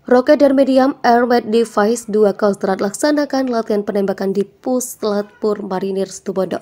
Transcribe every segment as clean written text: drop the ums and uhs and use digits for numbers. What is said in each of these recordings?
Roket dan Medium Airweight Device 2 Kostrad laksanakan latihan penembakan di Puslat Pur Marinir Situbondo.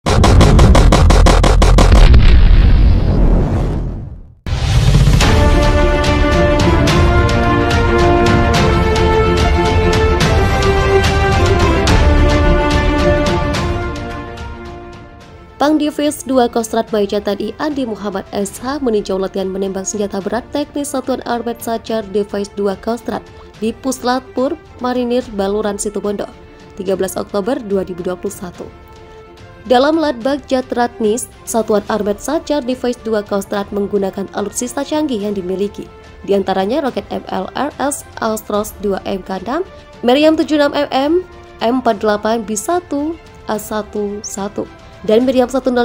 Pangdivis 2 Kostrad Baja TNI Andi Muhammad SH meninjau latihan menembak senjata berat teknis Satuan Airweight Sacar Device 2 Kostrad di Puslat Pur Marinir Baluran Situbondo, 13 Oktober 2021. Dalam Latbag Jatratnis, Satuan Airweight Sacar Device 2 Kostrad menggunakan alutsista canggih yang dimiliki, diantaranya roket MLRS Astros 2 MK6, Meriam 76mm, M48 B1 A11, dan Meriam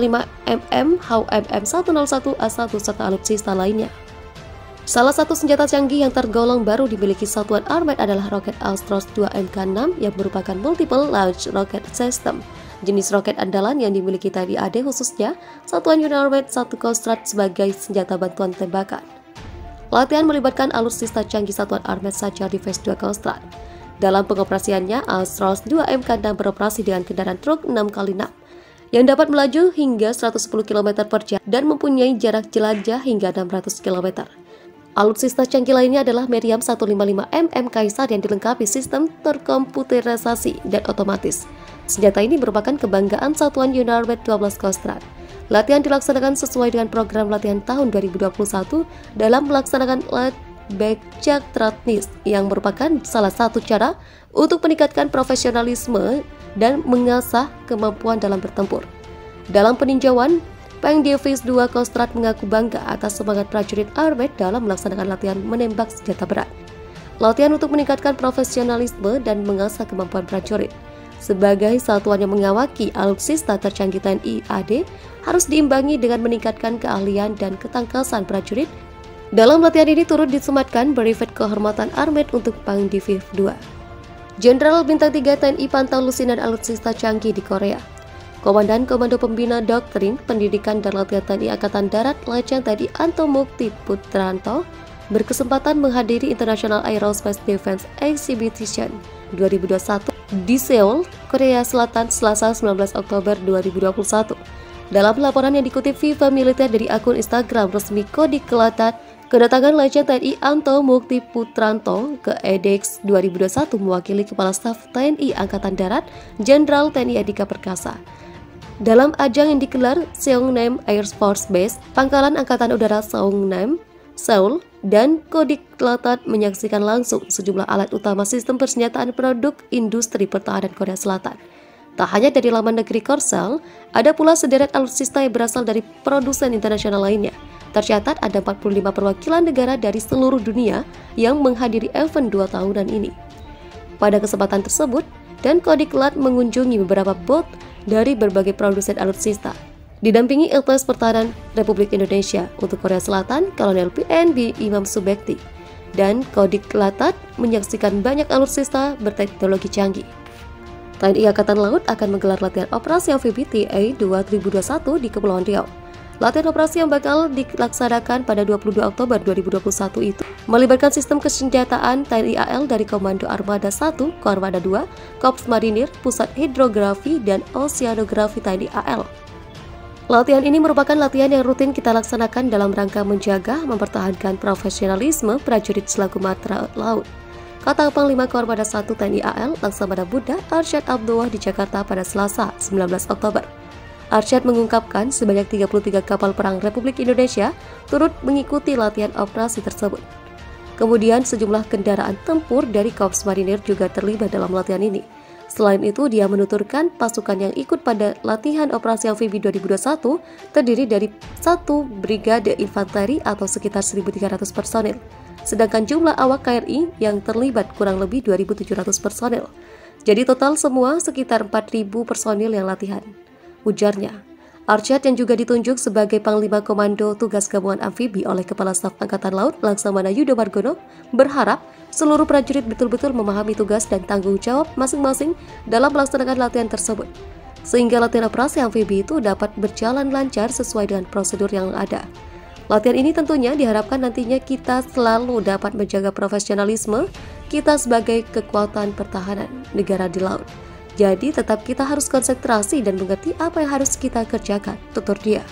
105mm, HUMM 101 A1 serta alutsista lainnya. Salah satu senjata canggih yang tergolong baru dimiliki Satuan Airweight adalah roket Astros 2 MK6 yang merupakan multiple launch rocket system, jenis roket andalan yang dimiliki TNI AD khususnya Satuan Airweight 1 Kostrad sebagai senjata bantuan tembakan. Latihan melibatkan alutsista canggih Satuan Airweight Sacar Device 2 Kostrad. Dalam pengoperasiannya, Astros 2 MK6 beroperasi dengan kendaraan truk 6x6 yang dapat melaju hingga 110 km per jam dan mempunyai jarak jelajah hingga 600 km. Alutsista canggih lainnya adalah Meriam 155mm Kaisar yang dilengkapi sistem terkomputerisasi dan otomatis. Senjata ini merupakan kebanggaan Satuan Airweight 12 Kostrad. Latihan dilaksanakan sesuai dengan program latihan tahun 2021 dalam melaksanakan Latbag Jatratnis yang merupakan salah satu cara untuk meningkatkan profesionalisme dan mengasah kemampuan dalam bertempur. Dalam peninjauan, Pangdivis 2 Kostrad mengaku bangga atas semangat prajurit Airweight dalam melaksanakan latihan menembak senjata berat. Latihan untuk meningkatkan profesionalisme dan mengasah kemampuan prajurit sebagai satuan yang mengawaki alutsista tercanggih TNI AD harus diimbangi dengan meningkatkan keahlian dan ketangkasan prajurit. Dalam latihan ini turut disematkan brevet kehormatan Airweight untuk Pangdivis 2. Jenderal Bintang 3 TNI Pantau Lusinan Alutsista Canggih di Korea, Komandan Komando Pembina Doktrin, Pendidikan dan Latihan TNI Angkatan Darat Letjen TNI Anto Mukti Putranto berkesempatan menghadiri International Aerospace Defense Exhibition 2021 di Seoul, Korea Selatan, Selasa 19 Oktober 2021. Dalam laporan yang dikutip Viva Militer dari akun Instagram resmi Kodik Kelatat, kedatangan Letjen TNI Anto Mukti Putranto ke EDEX 2021 mewakili Kepala Staf TNI Angkatan Darat Jenderal TNI Andika Perkasa. Dalam ajang yang digelar Seongnam Air Force Base, Pangkalan Angkatan Udara Seongnam, Seoul, dan Kodik Kelatat menyaksikan langsung sejumlah alat utama sistem persenjataan produk industri pertahanan Korea Selatan. Tak hanya dari laman negeri Korsel, ada pula sederet alutsista yang berasal dari produsen internasional lainnya. Tercatat ada 45 perwakilan negara dari seluruh dunia yang menghadiri event 2 tahunan ini. Pada kesempatan tersebut, dan Kodik Lat mengunjungi beberapa booth dari berbagai produsen alutsista, didampingi LPS Pertahanan Republik Indonesia untuk Korea Selatan, Kolonel PNB Imam Subekti, dan Kodik Latat menyaksikan banyak alutsista berteknologi canggih. TNI Angkatan Laut akan menggelar latihan operasi amfibi TA 2021 di Kepulauan Riau. Latihan operasi yang bakal dilaksanakan pada 22 Oktober 2021 itu melibatkan sistem kesenjataan TNI AL dari Komando Armada 1, Koarmada 2, Korps Marinir, Pusat Hidrografi, dan Oseanografi TNI AL. Latihan ini merupakan latihan yang rutin kita laksanakan dalam rangka menjaga, mempertahankan profesionalisme prajurit selaku matra laut, kata Panglima Koarmada 1 TNI AL Laksamana Buddha Arsyad Abdullah di Jakarta pada Selasa 19 Oktober. Arsyad mengungkapkan sebanyak 33 kapal perang Republik Indonesia turut mengikuti latihan operasi tersebut. Kemudian sejumlah kendaraan tempur dari Korps Marinir juga terlibat dalam latihan ini. Selain itu, dia menuturkan pasukan yang ikut pada latihan operasi amfibi 2021 terdiri dari 1 brigade infanteri atau sekitar 1.300 personil. Sedangkan jumlah awak KRI yang terlibat kurang lebih 2.700 personil. Jadi total semua sekitar 4.000 personil yang latihan, ujarnya. Arsyad yang juga ditunjuk sebagai Panglima Komando Tugas Gabungan Amfibi oleh Kepala Staf Angkatan Laut Laksamana Yudo Margono berharap seluruh prajurit betul-betul memahami tugas dan tanggung jawab masing-masing dalam melaksanakan latihan tersebut, sehingga latihan operasi amfibi itu dapat berjalan lancar sesuai dengan prosedur yang ada. Latihan ini tentunya diharapkan nantinya kita selalu dapat menjaga profesionalisme kita sebagai kekuatan pertahanan negara di laut. Jadi tetap kita harus konsentrasi dan mengerti apa yang harus kita kerjakan, tutur dia.